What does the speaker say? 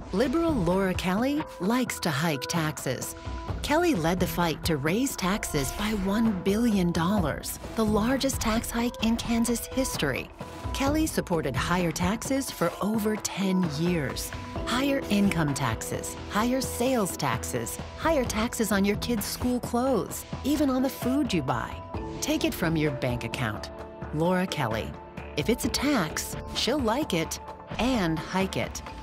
Liberal Laura Kelly likes to hike taxes. Kelly led the fight to raise taxes by $1 billion, the largest tax hike in Kansas history. Kelly supported higher taxes for over 10 years. Higher income taxes, higher sales taxes, higher taxes on your kids' school clothes, even on the food you buy. Take it from your bank account. Laura Kelly. If it's a tax, she'll like it and hike it.